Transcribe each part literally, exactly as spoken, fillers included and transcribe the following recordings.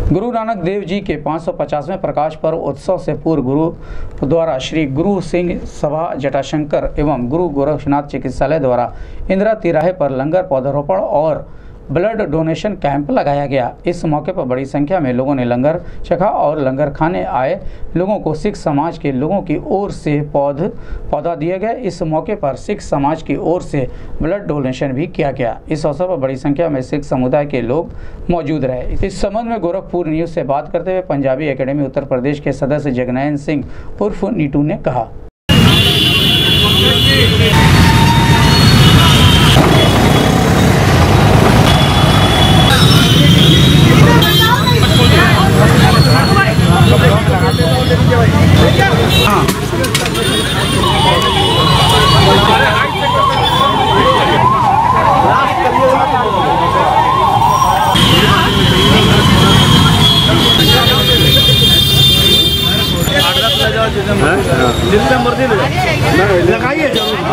गुरु नानक देव जी के पाँच सौ पचासवें प्रकाश पर्व उत्सव से पूर्व गुरु द्वारा श्री गुरु सिंह सभा जटाशंकर एवं गुरु गोरक्षनाथ चिकित्सालय द्वारा इंदिरा तिराहे पर लंगर पौधारोपण और ब्लड डोनेशन कैंप लगाया गया। इस मौके पर बड़ी संख्या में लोगों ने लंगर चखा और लंगर खाने आए लोगों को सिख समाज के लोगों की ओर से पौध पौधा दिया गया। इस मौके पर सिख समाज की ओर से ब्लड डोनेशन भी किया गया। इस अवसर पर बड़ी संख्या में सिख समुदाय के लोग मौजूद रहे। इस संबंध में गोरखपुर न्यूज़ से बात करते हुए पंजाबी एकेडमी उत्तर प्रदेश के सदस्य जगनैन सिंह उर्फ नीटू ने कहा, जितना मर्जी लगाइए।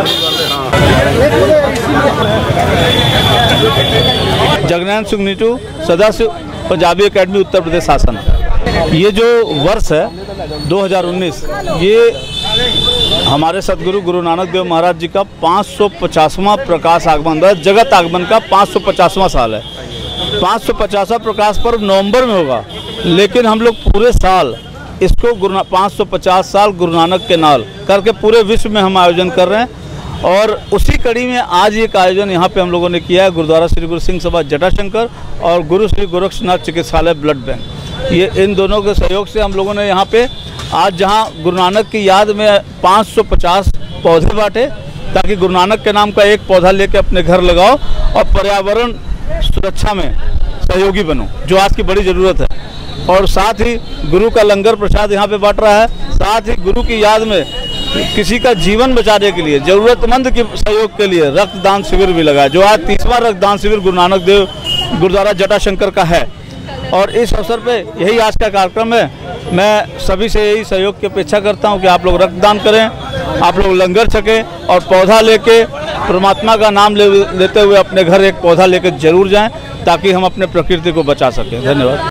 जगनैन सिंह नीटू, सदस्य पंजाबी एकेडमी उत्तर प्रदेश शासन। ये जो वर्ष है दो हज़ार उन्नीस, ये हमारे सतगुरु गुरु नानक देव महाराज जी का पाँच सौ पचासवां प्रकाश आगमन, जगत आगमन का पाँच सौ पचासवां साल है। पाँच सौ पचासवां प्रकाश पर्व नवंबर में होगा, लेकिन हम लोग पूरे साल इसको गुरु पाँच सौ पचास साल गुरु नानक के नाल करके पूरे विश्व में हम आयोजन कर रहे हैं। और उसी कड़ी में आज एक आयोजन यहाँ पे हम लोगों ने किया है, गुरुद्वारा श्री गुरु सिंह सभा जटाशंकर और गुरु श्री गोरक्षनाथ चिकित्सालय ब्लड बैंक। ये इन दोनों के सहयोग से हम लोगों ने यहाँ पे आज जहाँ गुरु नानक की याद में पाँच सौ पचास पौधे बांटे, ताकि गुरु नानक के नाम का एक पौधा लेके अपने घर लगाओ और पर्यावरण सुरक्षा में सहयोगी बनो, जो आज की बड़ी ज़रूरत है। और साथ ही गुरु का लंगर प्रसाद यहाँ पे बांट रहा है। साथ ही गुरु की याद में किसी का जीवन बचाने के लिए, जरूरतमंद के सहयोग के लिए रक्तदान शिविर भी लगा, जो आज तीसवां रक्तदान शिविर गुरु नानक देव गुरुद्वारा जटाशंकर का है। और इस अवसर पे यही आज का कार्यक्रम है। मैं सभी से यही सहयोग की अपेक्षा करता हूँ कि आप लोग रक्तदान करें, आप लोग लंगर छकें और पौधा लेके परमात्मा का नाम ले, लेते हुए अपने घर एक पौधा लेकर जरूर जाएँ, ताकि हम अपने प्रकृति को बचा सकें। धन्यवाद।